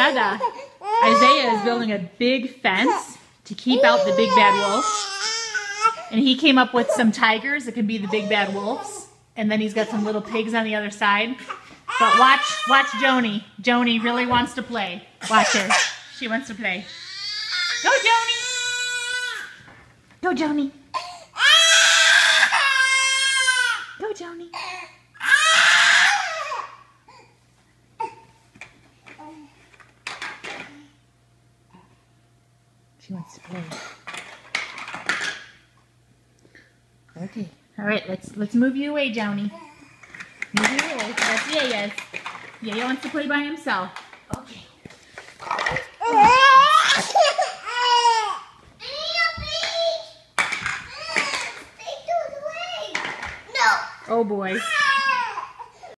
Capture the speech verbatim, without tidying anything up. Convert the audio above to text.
Dada. Isaiah is building a big fence to keep out the big bad wolf. And he came up with some tigers that could be the big bad wolves. And then he's got some little pigs on the other side. But watch, watch Joni. Joni really wants to play. Watch her. She wants to play. Go, Joni. Go, Joni. Go, Joni. She wants to play. Okay. All right. Let's let's move you away, Joni. Move you away. That's Yaya's. Yaya wants to play by himself. Okay. Oh boy.